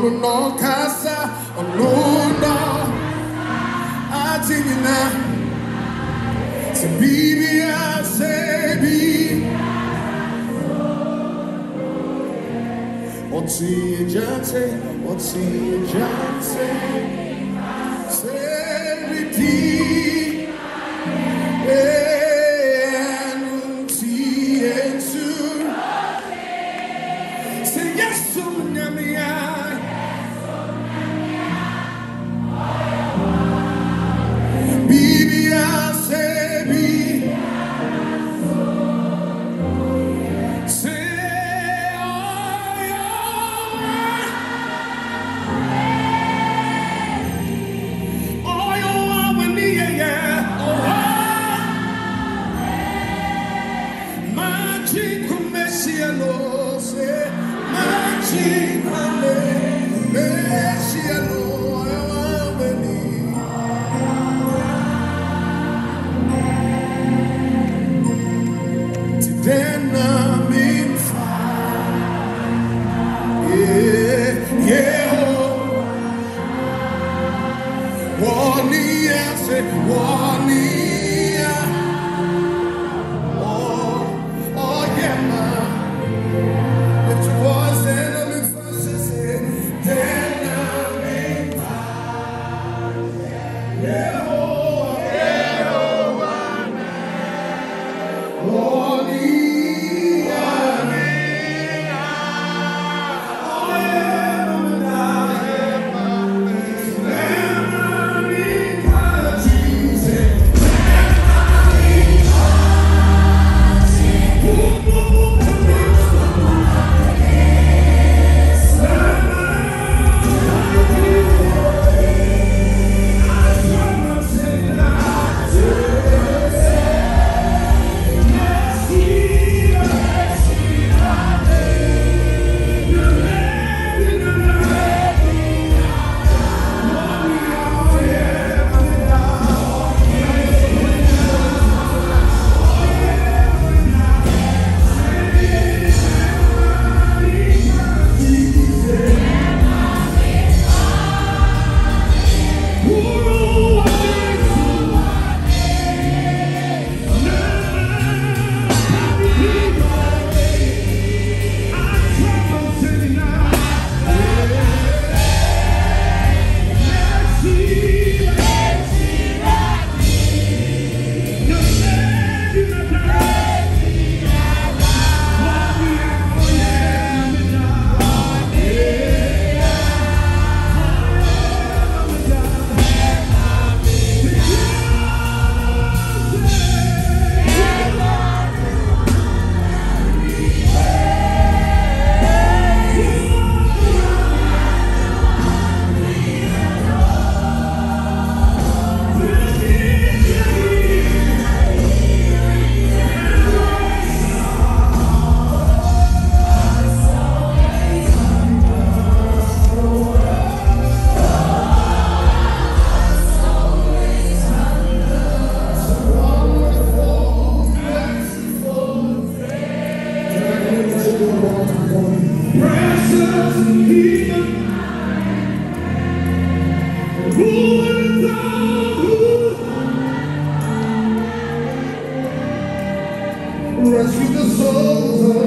no casa, no, atina. Se bibi a sebi, oti jante, sebi di, enuti ensu. Say yes to me, bibi a sebi. Rescue the souls of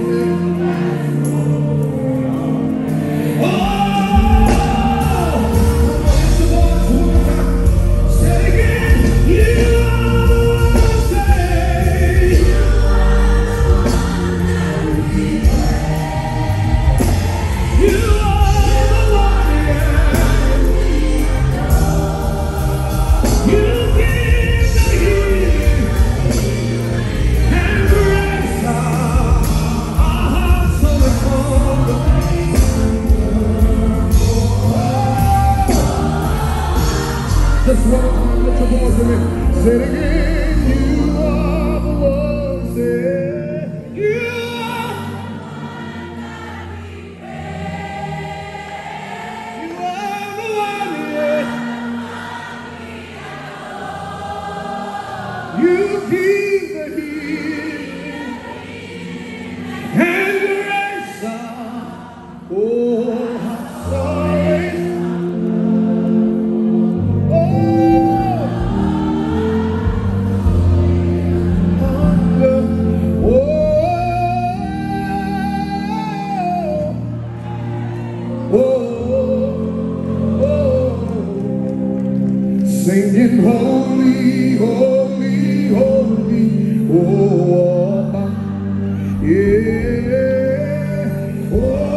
just one lift your voice to me. Say it again. You are the Lord. Say you are. You are the one. Yeah. You give the healing and the answer. Oh, so holy, holy, holy, oh, yeah, oh.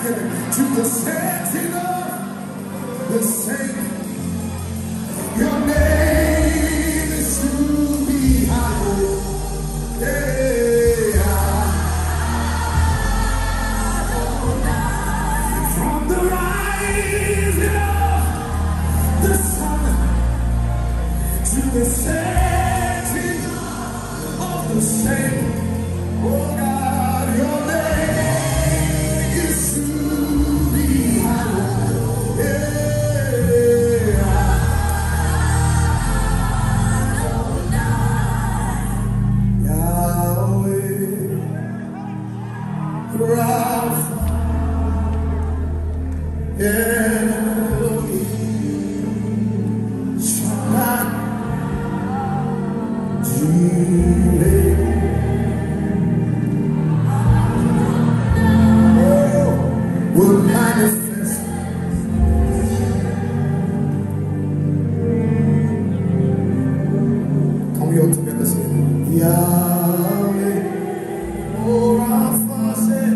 thanksgiving to the setting of the same. Your name is to be hallowed. From the rising of the sun to the setting of the same. Oh God, your name is to be hallowed. Yahweh, Rapha, Elohim, Shaddai, Jireh. Will manifest. Come we all together say Yahweh, oh Rapha, say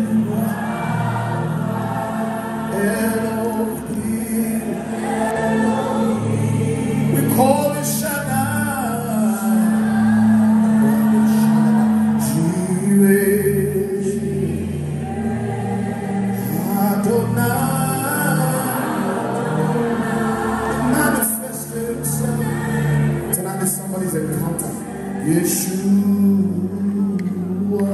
Elohim. We call it Shaddai, Jireh, Adonai, manifest himself. Tonight is somebody's encounter. Yeshua.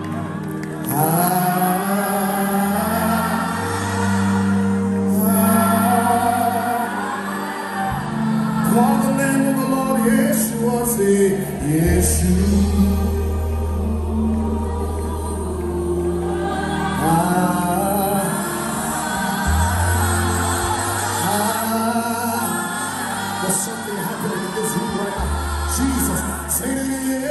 Call the name of the Lord, Yeshua. Say Yeshua. There's something happening in this room right now. Jesus, say it again.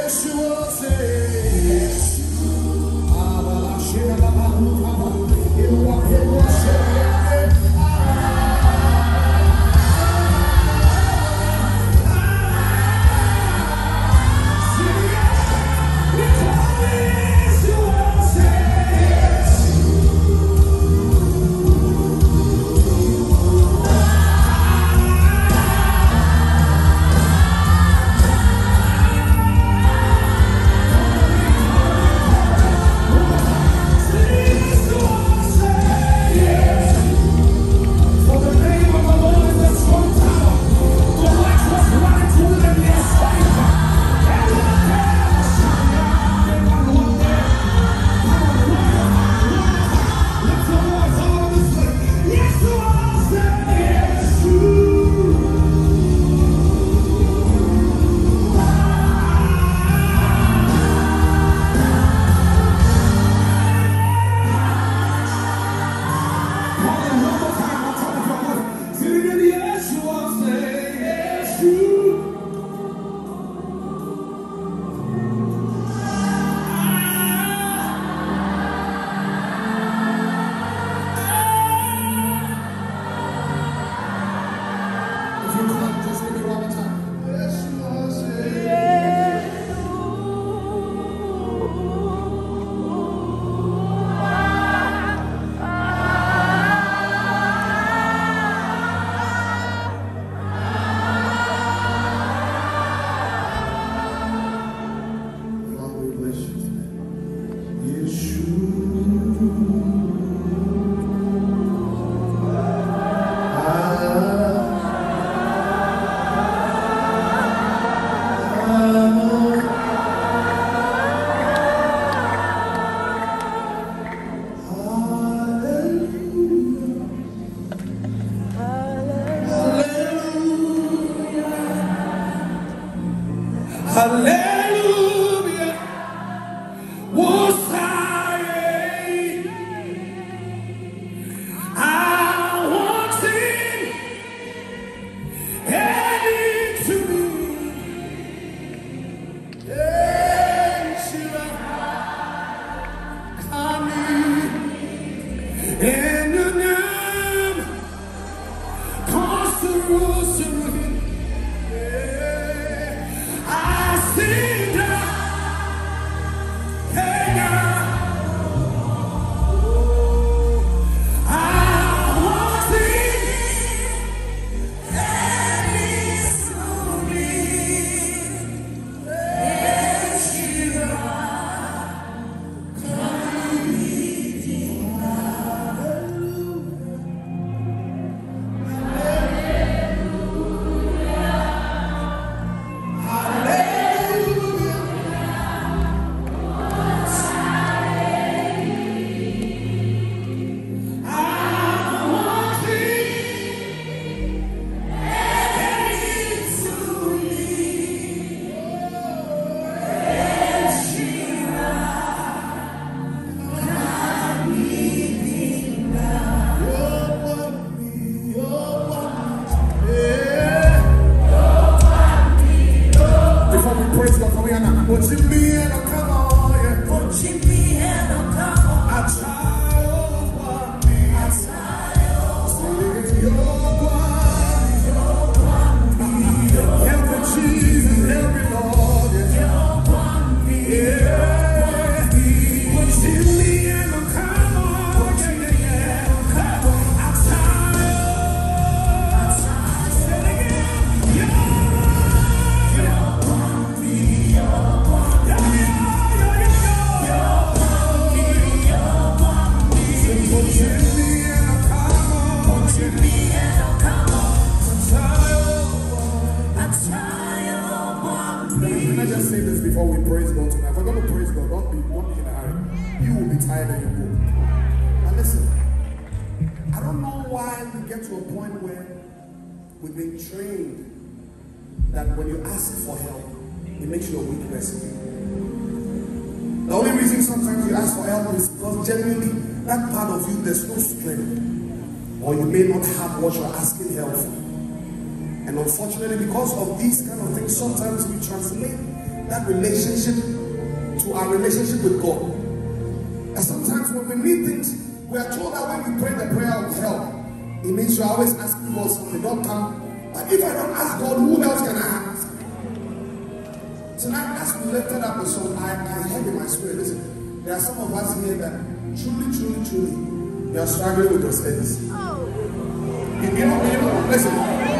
tired and you go. Now listen, I don't know why we get to a point where we've been trained that when you ask for help, it makes you a weak person. The only reason sometimes you ask for help is because genuinely that part of you, there's no strength, or you may not have what you're asking help for. And unfortunately, because of these kind of things, sometimes we translate that relationship to our relationship with God. And sometimes when we need things, we are told that when we pray the prayer of help, it means you're always asking God something, don't come. But if I don't ask God, who else can I ask? Tonight, as we lifted up the song, I heard in my spirit, listen, there are some of us here that truly, you are struggling with your studies. You know, listen.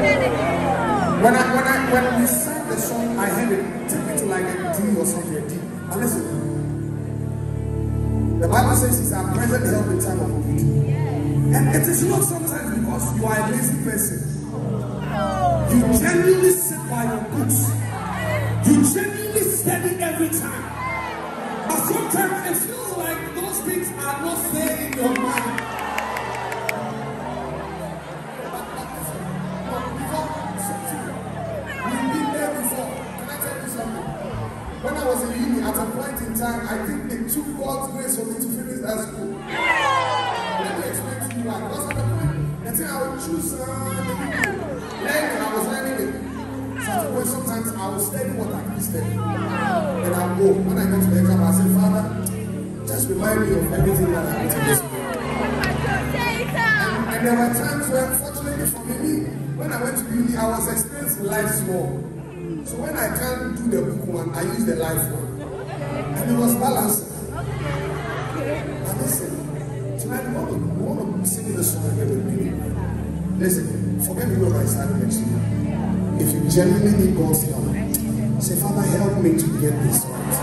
When we sang the song, I heard it. Take me to like a D or something, a D. And listen, the Bible says it's our present help in time of need. And it is not sometimes because you are a lazy person. You genuinely sit by your books. You genuinely study every time. But sometimes it feels like those things are not there in your mind. When I was in uni, at a point in time, I think it took God's grace for me to finish that school. Let me explain to you why. Because at the point, I think I would choose learning. I was learning it. So sometimes I would study what I could study. And I would go. When I got to the exam, I said, Father, just remind me of everything that happened to this school. And there were times where, unfortunately for me, when I went to uni, I was experiencing life more. So when I can't do the book one, I use the life one. And it was balanced. And listen, tonight we want to sing the song again with me. Listen, forget me where I started next year. If you genuinely need God's help, say, Father, help me to get this right.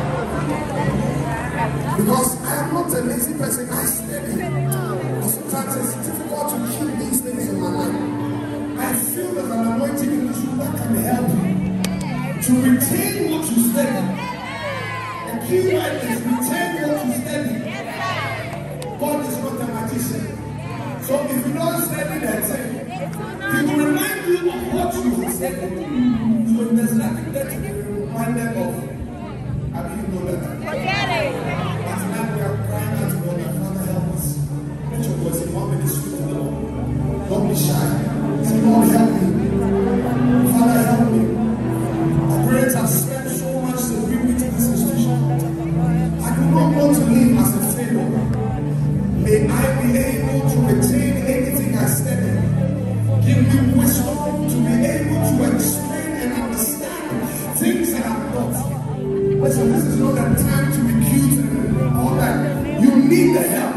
Because I am not a lazy person, I study. But sometimes it's difficult to keep these things in my life. I feel there's an anointing in you that can help you to retain what you study. The key word is retain what you study. God is not a magician. So if you don't study that thing, he will remind you of what you have studied. So if there's nothing that you can remind them of, how do you know that? Forget it. But tonight we are crying out to God, Father, help us. Let your voice in 1 minute speak to the Lord. Don't be shy. Say, Lord, help me. Father, help me. I've spent so much to bring me to this institution. I do not want to live as a failure. May I be able to retain anything I study. Give me wisdom to be able to explain and understand things that I'm not. Listen, this is not a time to be cute and all that. You need the help.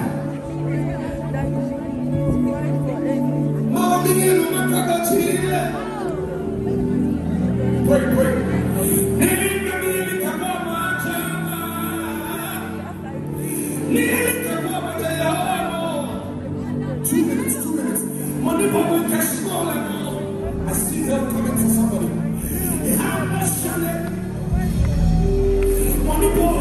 Pray. 2 minutes. Money problem can small and I see help coming for somebody. Money boy,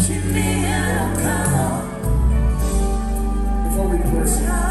Before we pray.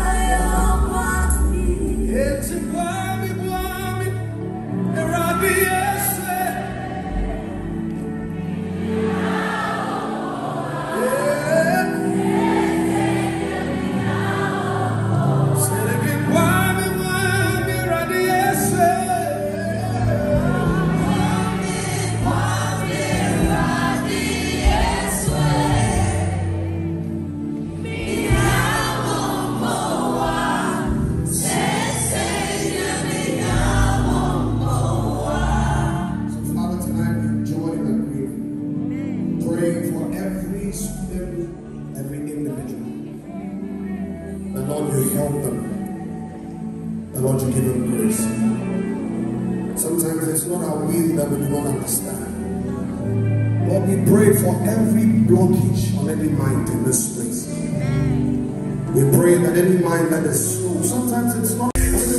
Sometimes it's not our will that we do not understand. Lord, we pray for every blockage on any mind in this place. We pray that any mind that is slow, sometimes it's not.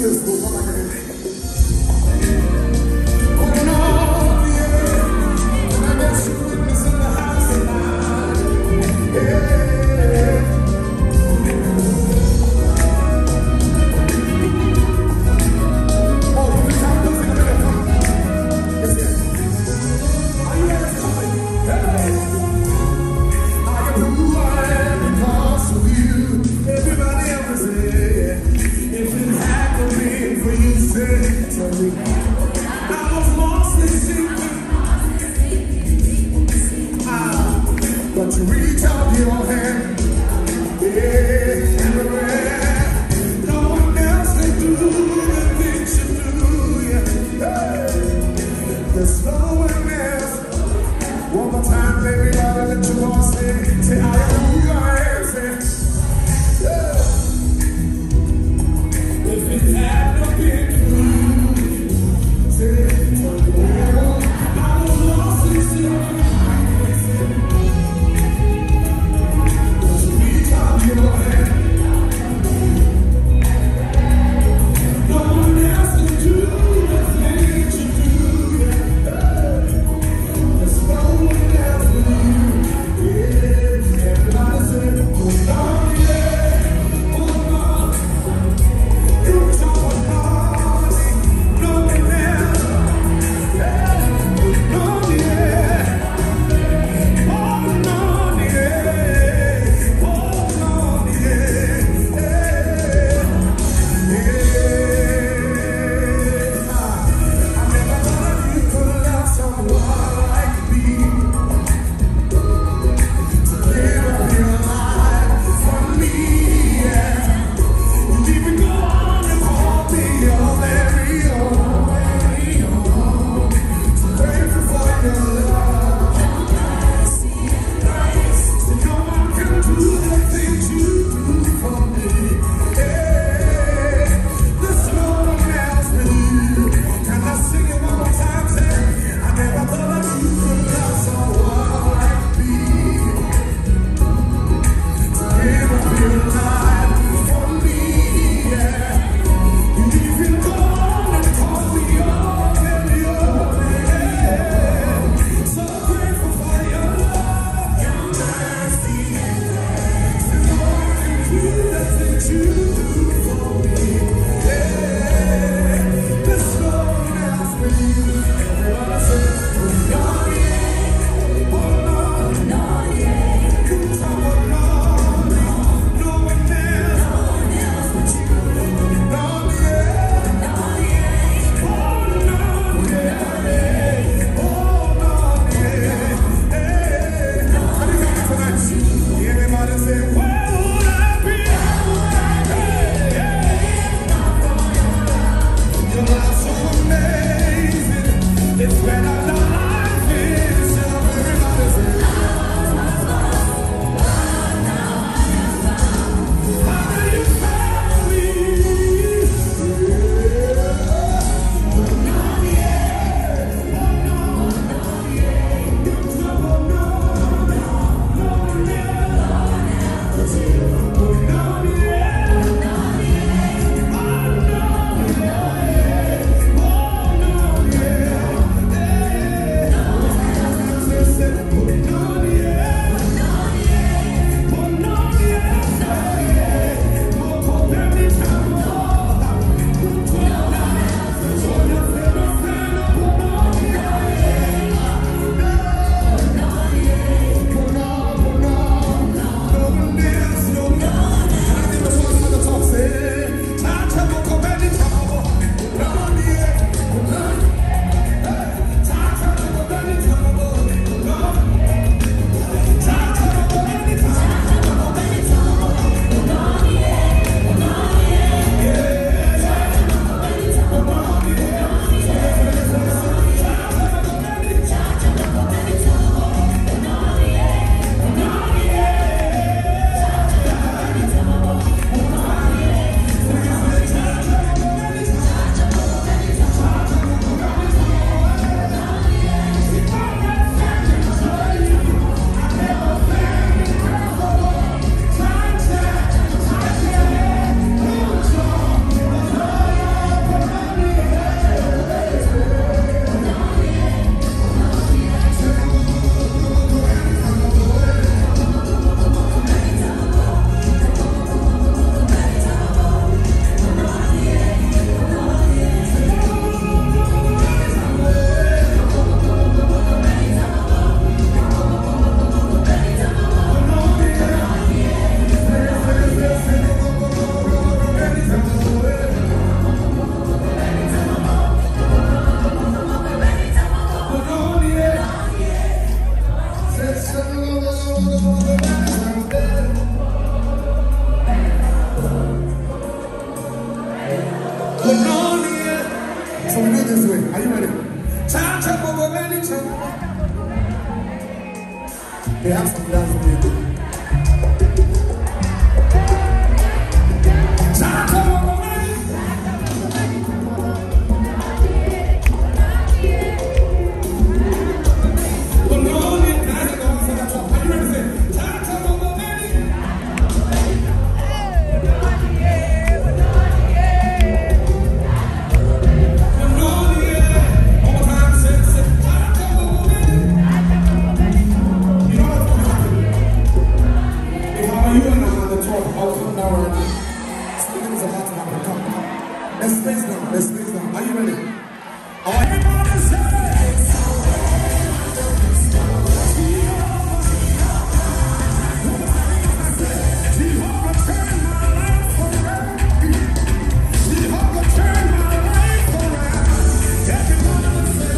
But you reach out your hand, yeah, and no one else can do the things you do, yeah. Hey, there's no one else. One more time, baby, gotta let your voice say, I am who I am, say, yeah. If it had not been for you, say, I was lost in sin. They have some dance music. Let's face down. Are you ready? Everybody say Jehovah turned my life around. Jehovah turned my life around. Everybody say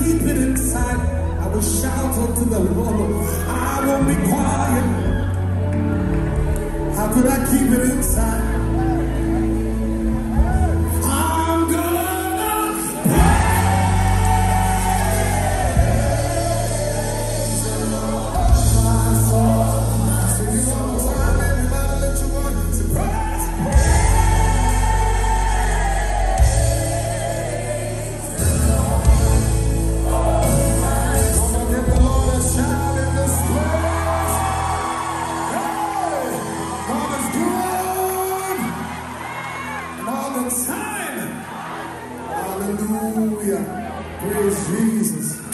keep it inside, I will shout unto the Lord. I won't be quiet. How could I keep it inside? I'm gonna praise the Lord, my soul. Sing it one more time, everybody, let your voice say praise. Come on, give the Lord a shout in this place. Hey, God is good, and all the time. Hallelujah. Praise Jesus.